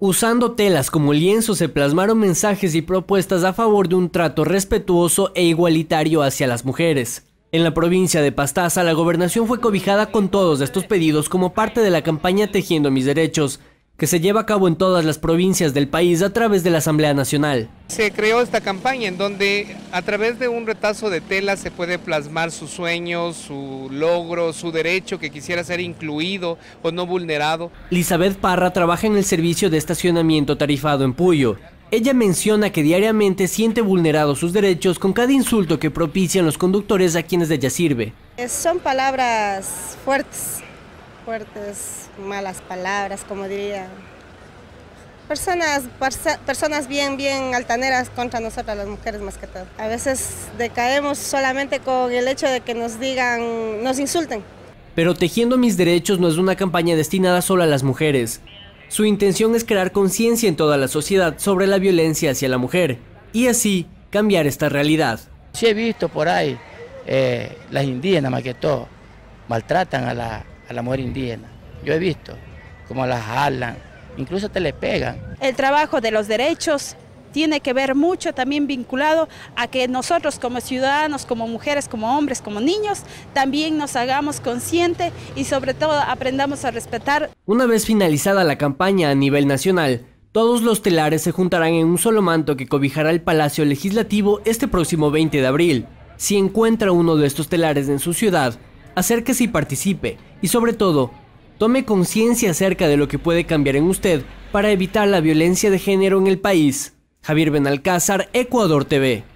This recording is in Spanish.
Usando telas como lienzo se plasmaron mensajes y propuestas a favor de un trato respetuoso e igualitario hacia las mujeres. En la provincia de Pastaza, la gobernación fue cobijada con todos estos pedidos como parte de la campaña Tejiendo mis derechos, que se lleva a cabo en todas las provincias del país a través de la Asamblea Nacional. Se creó esta campaña en donde a través de un retazo de tela se puede plasmar sus sueños, su logro, su derecho que quisiera ser incluido o no vulnerado. Lizabeth Parra trabaja en el servicio de estacionamiento tarifado en Puyo. Ella menciona que diariamente siente vulnerados sus derechos con cada insulto que propician los conductores a quienes ella sirve. Son palabras fuertes, malas palabras, como diría. Personas bien altaneras contra nosotras las mujeres más que todo. A veces decaemos solamente con el hecho de que nos digan, nos insulten. Pero Tejiendo mis derechos no es una campaña destinada solo a las mujeres. Su intención es crear conciencia en toda la sociedad sobre la violencia hacia la mujer y así cambiar esta realidad. Sí he visto por ahí las indígenas más que todo maltratan a la mujer indígena. Yo he visto cómo las jalan, incluso te le pegan. El trabajo de los derechos tiene que ver mucho también vinculado a que nosotros como ciudadanos, como mujeres, como hombres, como niños, también nos hagamos conscientes y sobre todo aprendamos a respetar. Una vez finalizada la campaña a nivel nacional, todos los telares se juntarán en un solo manto que cobijará el Palacio Legislativo este próximo 20 de abril. Si encuentra uno de estos telares en su ciudad, acérquese y participe, y sobre todo, tome conciencia acerca de lo que puede cambiar en usted para evitar la violencia de género en el país. Javier Benalcázar, Ecuador TV.